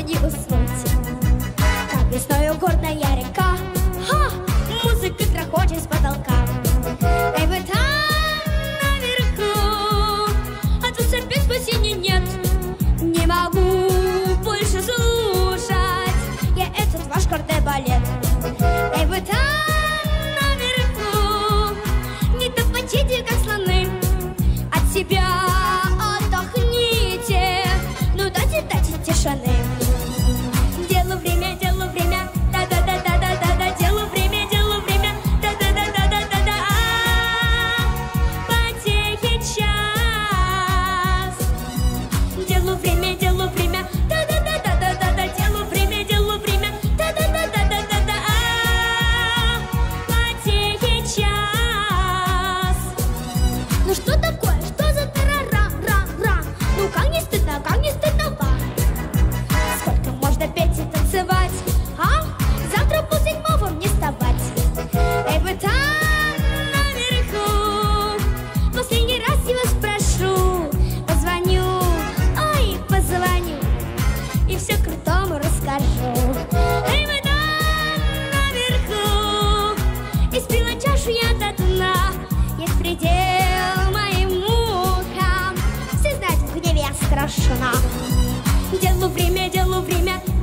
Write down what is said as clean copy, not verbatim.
не уснуть. Как весною горная река, ха, музыка грохочет с потолка. Эй, вы там наверху, от вас опять спасения нет. Не могу больше слушать я этот ваш кардебалет. Эй, вы там наверху, не топочите, как слоны, от себя отдохните, ну дайте тишины. Делу время, да-да-да-да-да-да, делу время, да-да-да-да-да-да, потехи час. Делу время, да-да-да-да-да-да, делу время, да-да-да-да-да-да, потехи час. Ну что такое, что за тарарам-рам-рам? Ну как не стыдно вам? Сколько можно петь и танцевать, а? Завтра полседьмого мне вставать. Эй, вы там наверху, последний раз я вас прошу, позвоню, ой, позвоню, и все крутому расскажу. Эй, вы там наверху, испила чашу я до дна, есть предел моим мукам, все знают, в гневе я страшна. Делу время,